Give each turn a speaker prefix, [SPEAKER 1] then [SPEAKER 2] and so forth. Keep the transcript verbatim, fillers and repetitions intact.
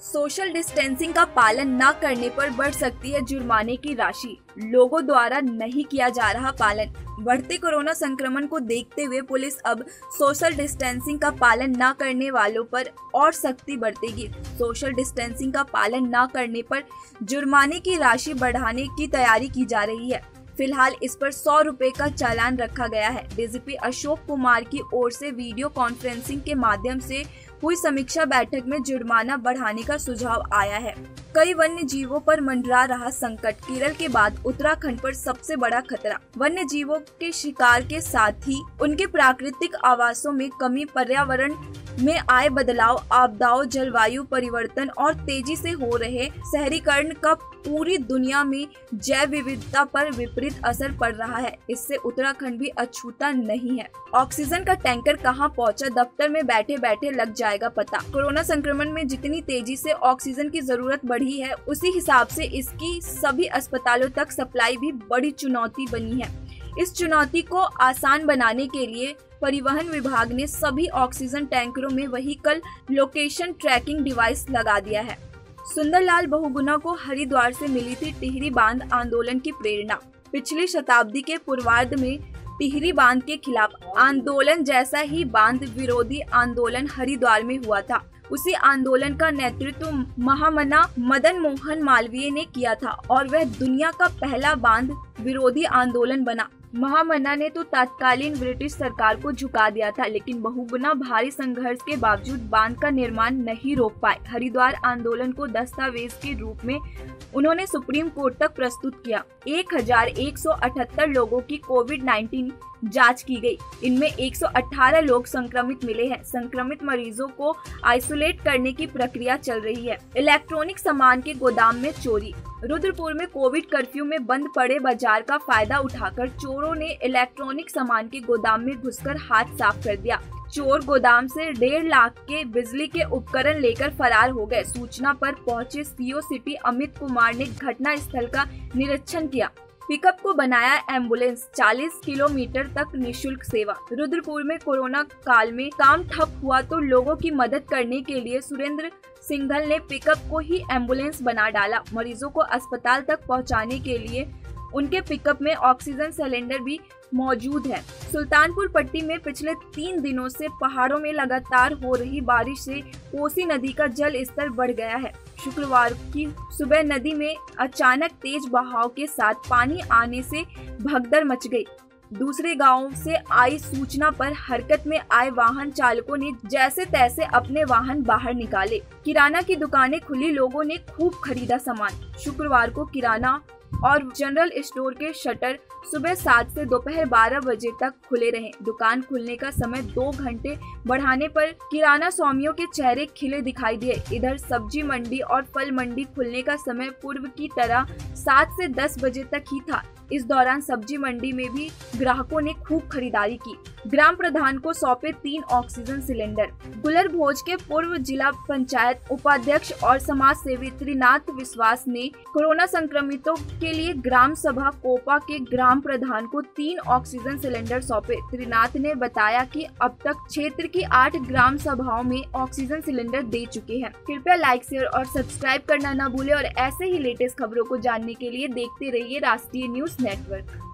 [SPEAKER 1] Social distancing का पालन न करने पर बढ़ सकती है जुर्माने की राशि। लोगों द्वारा नहीं किया जा रहा पालन। बढ़ते कोरोना संक्रमण को देखते हुए पुलिस अब सोशल डिस्टेंसिंग का पालन न करने वालों पर और सख्ती बरतेगी। सोशल डिस्टेंसिंग का पालन न करने पर जुर्माने की राशि बढ़ाने की तैयारी की जा रही है। फिलहाल इस पर सौ रुपए का चालान रखा गया है। डीजीपी अशोक कुमार की ओर से वीडियो कॉन्फ्रेंसिंग के माध्यम से हुई समीक्षा बैठक में जुर्माना बढ़ाने का सुझाव आया है। कई वन्य जीवों पर मंडरा रहा संकट। केरल के बाद उत्तराखंड पर सबसे बड़ा खतरा। वन्य जीवों के शिकार के साथ ही उनके प्राकृतिक आवासों में कमी, पर्यावरण में आए बदलाव, आपदाओं, जलवायु परिवर्तन और तेजी से हो रहे शहरीकरण का पूरी दुनिया में जैव विविधता पर विपरीत असर पड़ रहा है। इससे उत्तराखंड भी अछूता नहीं है। ऑक्सीजन का टैंकर कहां पहुंचा, दफ्तर में बैठे बैठे लग जाएगा पता। कोरोना संक्रमण में जितनी तेजी से ऑक्सीजन की जरूरत बढ़ी है, उसी हिसाब से इसकी सभी अस्पतालों तक सप्लाई भी बड़ी चुनौती बनी है। इस चुनौती को आसान बनाने के लिए परिवहन विभाग ने सभी ऑक्सीजन टैंकरों में व्हीकल लोकेशन ट्रैकिंग डिवाइस लगा दिया है। सुंदरलाल बहुगुणा को हरिद्वार से मिली थी टिहरी बांध आंदोलन की प्रेरणा। पिछली शताब्दी के पूर्वार्ध में टिहरी बांध के खिलाफ आंदोलन जैसा ही बांध विरोधी आंदोलन हरिद्वार में हुआ था। उसी आंदोलन का नेतृत्व महामना मदन मोहन मालवीय ने किया था और वह दुनिया का पहला बांध विरोधी आंदोलन बना। महामना ने तो तत्कालीन ब्रिटिश सरकार को झुका दिया था, लेकिन बहुगुना भारी संघर्ष के बावजूद बांध का निर्माण नहीं रोक पाए। हरिद्वार आंदोलन को दस्तावेज के रूप में उन्होंने सुप्रीम कोर्ट तक प्रस्तुत किया। एक हजार एक सौ अठहत्तर लोगों की कोविड नाइन्टीन जांच की गई। इनमें एक सौ अठारह लोग संक्रमित मिले हैं। संक्रमित मरीजों को आइसोलेट करने की प्रक्रिया चल रही है। इलेक्ट्रॉनिक सामान के गोदाम में चोरी। रुद्रपुर में कोविड कर्फ्यू में बंद पड़े बाजार का फायदा उठाकर चोरों ने इलेक्ट्रॉनिक सामान के गोदाम में घुसकर हाथ साफ कर दिया। चोर गोदाम से डेढ़ लाख के बिजली के उपकरण लेकर फरार हो गए। सूचना पर पहुंचे सीओ सिटी अमित कुमार ने घटना स्थल का निरीक्षण किया। पिकअप को बनाया एम्बुलेंस। चालीस किलोमीटर तक निशुल्क सेवा। रुद्रपुर में कोरोना काल में काम ठप हुआ तो लोगों की मदद करने के लिए सुरेंद्र सिंघल ने पिकअप को ही एम्बुलेंस बना डाला। मरीजों को अस्पताल तक पहुंचाने के लिए उनके पिकअप में ऑक्सीजन सिलेंडर भी मौजूद है। सुल्तानपुर पट्टी में पिछले तीन दिनों से पहाड़ों में लगातार हो रही बारिश से कोसी नदी का जल स्तर बढ़ गया है। शुक्रवार की सुबह नदी में अचानक तेज बहाव के साथ पानी आने से भगदड़ मच गई। दूसरे गांव से आई सूचना पर हरकत में आए वाहन चालकों ने जैसे तैसे अपने वाहन बाहर निकाले। किराना की दुकानें खुली, लोगों ने खूब खरीदा सामान। शुक्रवार को किराना और जनरल स्टोर के शटर सुबह सात से दोपहर बारह बजे तक खुले रहे। दुकान खुलने का समय दो घंटे बढ़ाने पर किराना स्वामियों के चेहरे खिले दिखाई दिए। इधर सब्जी मंडी और फल मंडी खुलने का समय पूर्व की तरह सात से दस बजे तक ही था। इस दौरान सब्जी मंडी में भी ग्राहकों ने खूब खरीदारी की। ग्राम प्रधान को सौंपे तीन ऑक्सीजन सिलेंडर। गुलर भोज के पूर्व जिला पंचायत उपाध्यक्ष और समाज सेवी त्रिनाथ विश्वास ने कोरोना संक्रमितों के लिए ग्राम सभा कोपा के ग्राम प्रधान को तीन ऑक्सीजन सिलेंडर सौंपे। त्रिनाथ ने बताया कि अब तक क्षेत्र की आठ ग्राम सभाओं में ऑक्सीजन सिलेंडर दे चुके हैं। कृपया लाइक, शेयर और सब्सक्राइब करना न भूले और ऐसे ही लेटेस्ट खबरों को जानने के लिए देखते रहिए राष्ट्रीय न्यूज नेटवर्क।